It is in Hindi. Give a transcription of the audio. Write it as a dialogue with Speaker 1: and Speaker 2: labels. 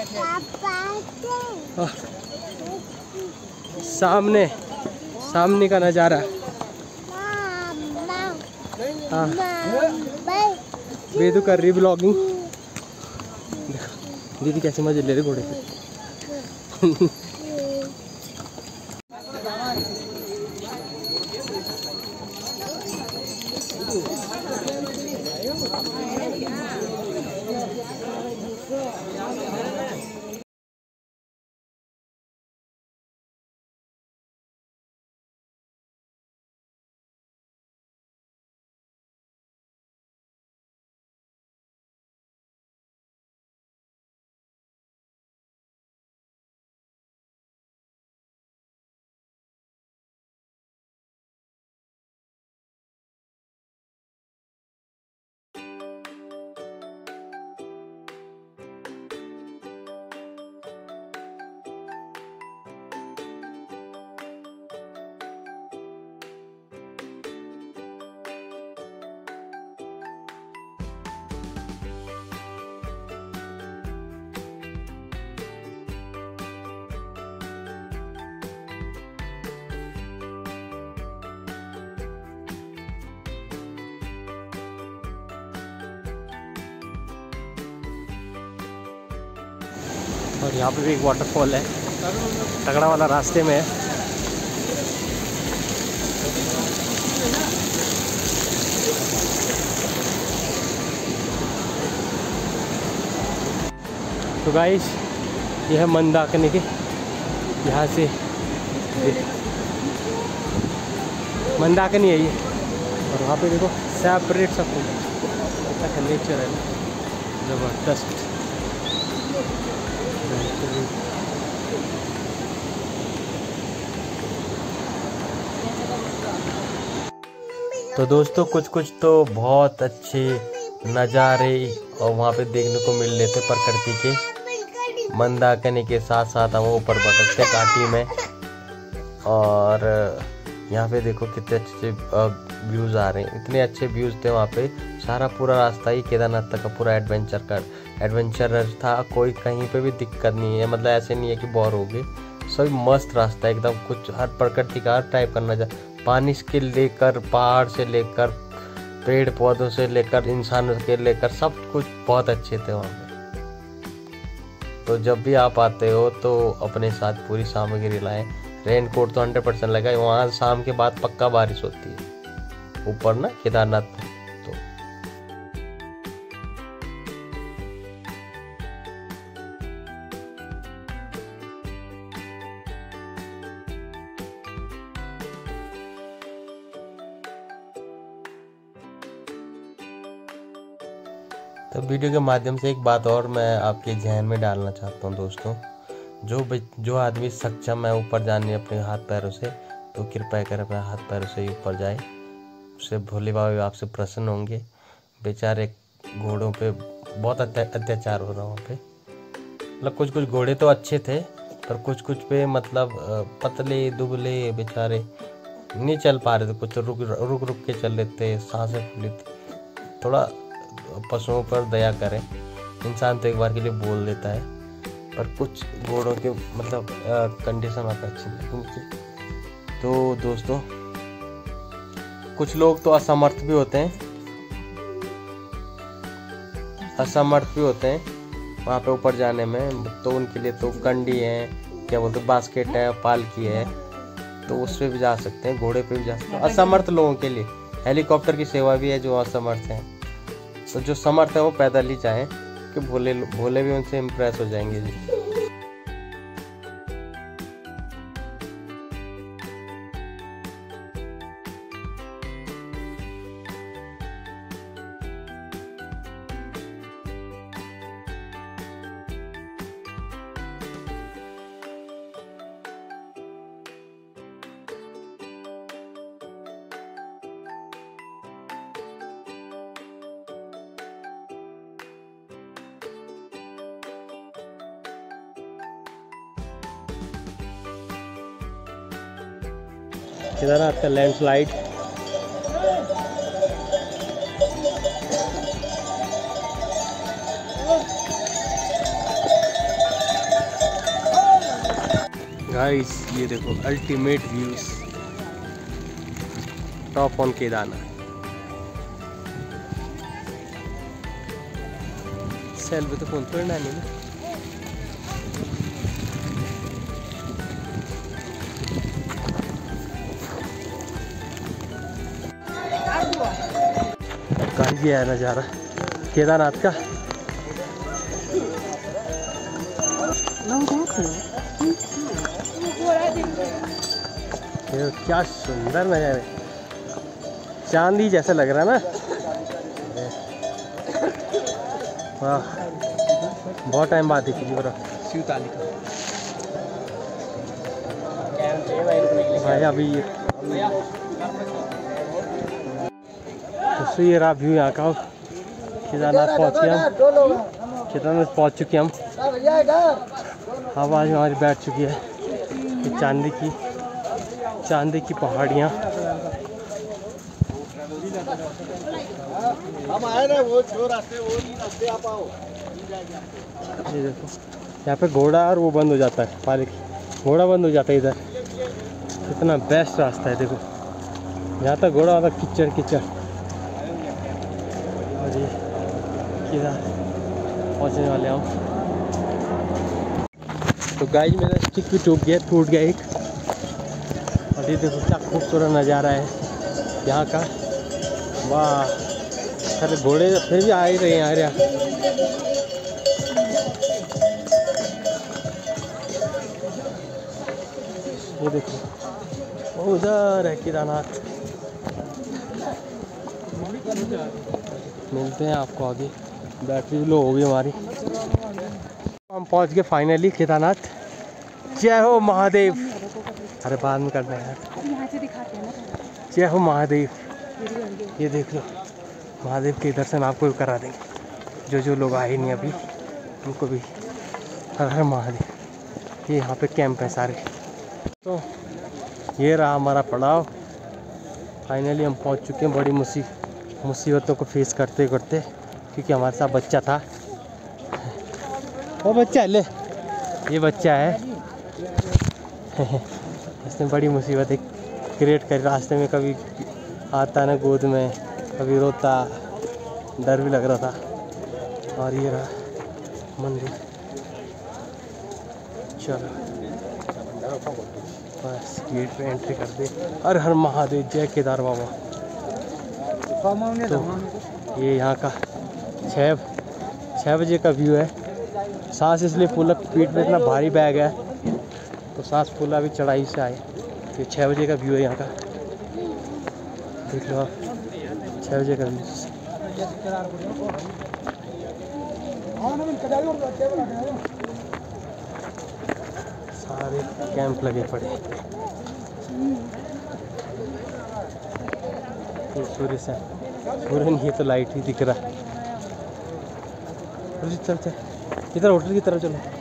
Speaker 1: सामने का नज़ारा। हाँ, बेदू कर रही ब्लॉगिंग। दीदी कैसे मजे ले रहे घोड़े से। और यहाँ पे भी एक वाटरफॉल है, तगड़ा वाला रास्ते में है। तो गाइस ये है मंदाकिनी के, यहाँ से मंदाकिनी है ये। और वहाँ पे देखो सेपरेट सब कुछ, अच्छा नेचर है ज़बरदस्त। तो दोस्तों कुछ तो बहुत अच्छे नज़ारे और वहाँ पे देखने को मिल रहे थे प्रकृति के। मंदाकिनी के साथ साथ हम ऊपर भटकते घाटी में, और यहाँ पे देखो कितने अच्छे व्यूज़ आ रहे हैं। इतने अच्छे व्यूज़ थे वहाँ पे। सारा पूरा रास्ता ही केदारनाथ तक का पूरा एडवेंचर था। कोई कहीं पे भी दिक्कत नहीं है, मतलब ऐसे नहीं है कि बोर हो गए। सभी मस्त रास्ता है एकदम। कुछ हर प्रकृति का हर टाइप का नज़ारा, पानी के लेकर, पहाड़ से लेकर, पेड़ पौधों से लेकर, इंसानों के लेकर, सब कुछ बहुत अच्छे थे वहाँ पे। तो जब भी आप आते हो तो अपने साथ पूरी सामग्री लाएं। रेनकोट तो 100% लगा। वहाँ शाम के बाद पक्का बारिश होती है ऊपर ना केदारनाथ में। तो वीडियो के माध्यम से एक बात और मैं आपके जहन में डालना चाहता हूँ दोस्तों। जो आदमी सक्षम है ऊपर जाने अपने हाथ पैरों से, तो कृपया कर अपने हाथ पैरों से ही ऊपर जाए। उससे भोले बाबा आपसे प्रसन्न होंगे। बेचारे घोड़ों पे बहुत अत्याचार हो रहा वहाँ पे। मतलब कुछ घोड़े तो अच्छे थे, पर कुछ पे मतलब पतले दुबले बेचारे नहीं चल पा रहे थे। कुछ तो रुक के चल रहे थे, सांसें फूली थी। थोड़ा पशुओं पर दया करें। इंसान तो एक बार के लिए बोल देता है, पर कुछ घोड़ों के मतलब कंडीशन वहाँ पे अच्छी नहीं होती। तो दोस्तों कुछ लोग तो असमर्थ भी होते हैं, वहाँ पे ऊपर जाने में। तो उनके लिए तो कंडी है, क्या बोलते, बास्केट है, पालकी है, तो उस पर भी जा सकते हैं, घोड़े पे भी जा सकते हैं। असमर्थ लोगों के लिए हेलीकॉप्टर की सेवा भी है जो असमर्थ हैं। तो जो समर्थ है वो पैदल ही जाएं, कि भोले भी उनसे इम्प्रेस हो जाएंगे जी। केदारनाथ का लैंडस्लाइड। गाइस ये देखो ultimate views top on Kedarnath. Selfie तो फोन थोड़ी ना नहीं। गाइस ये है नज़ारा केदारनाथ का। ये क्या सुंदर नज़ारा, चांदी जैसा लग रहा है ना। वाह बहुत टाइम बाद देखी भाई। अभी तो ये रहा व्यू यहाँ का। केदारनाथ पहुँच गए हम, केदारनाथ पहुँच चुके हम। आवाज़ हमारी बैठ चुकी है। ये चांदी की पहाड़ियाँ।
Speaker 2: हम आए ना वो जो रास्ते वो नहीं रास्ते आप आओ।
Speaker 1: ये देखो यहाँ पे घोड़ा और वो बंद हो जाता है, पालकी घोड़ा बंद हो जाता है इधर। इतना बेस्ट रास्ता है देखो, यहाँ तक घोड़ा वहाँ तक कीचड़ कीचड़। और ये किधर पहुँचने वाले हम। तो गाइस मेरा स्टिक भी टूट गया एक। और ये देखो क्या खूबसूरत नज़ारा है यहाँ का। वाह अरे घोड़े फिर भी आ ही रहे हैं यार। ये देखो उधर है केदारनाथ। मिलते हैं आपको आगे, बैटरी लो हो गई हमारी। हम पहुंच गए फाइनली केदारनाथ। जय हो महादेव। अरे बाद में करना है यार। जय हो महादेव। ये देख लो महादेव के दर्शन आपको भी करा देंगे। जो लोग आए नहीं अभी उनको भी हर हर महादेव। ये यहाँ पे कैंप है सारे। तो ये रहा हमारा पड़ाव। फाइनली हम पहुँच चुके हैं बड़ी मुसीबतों को फेस करते करते, क्योंकि हमारे साथ बच्चा था। वो बच्चा है ले, ये बच्चा है। इसने बड़ी मुसीबत क्रिएट करी रास्ते में। कभी आता ना गोद में, कभी रोता, डर भी लग रहा था। और ये रहा मंदिर। चलो बस गेट पे एंट्री कर दे। हर हर महादेव, जय केदार बाबा। तो ये यहाँ का 6 बजे का व्यू है। सांस इसलिए फूला, पीठ में इतना भारी बैग है तो सांस फूला भी चढ़ाई से आए। ये 6 बजे का व्यू है यहाँ का, देख लो आप। 6 बजे का व्यू। सारे कैंप लगे पड़े। तो सूर्य नहीं, ये तो लाइट ही दिख रहा है। चल इधर होटल की तरफ चलो।